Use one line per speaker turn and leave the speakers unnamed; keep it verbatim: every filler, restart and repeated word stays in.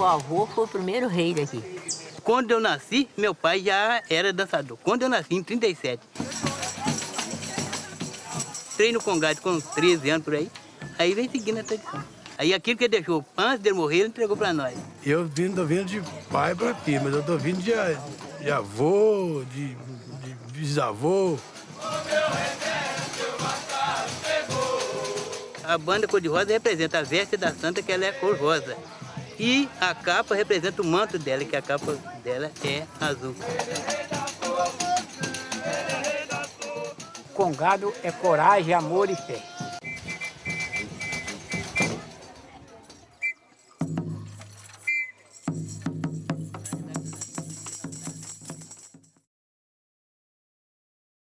meu avô foi o primeiro rei daqui.
Quando eu nasci, meu pai já era dançador. Quando eu nasci, em trinta e sete. Entrei no Congado com treze anos por aí, aí vem seguindo a tradição. Aí aquilo que ele deixou antes dele morrer, ele entregou para nós.
Eu vim, tô vindo de pai para filho, mas eu tô vindo de, de avô, de, de bisavô.
A banda cor-de-rosa representa a veste da santa, que ela é cor rosa. E a capa representa o manto dela, que a capa dela é azul.
Congado é coragem, amor e fé.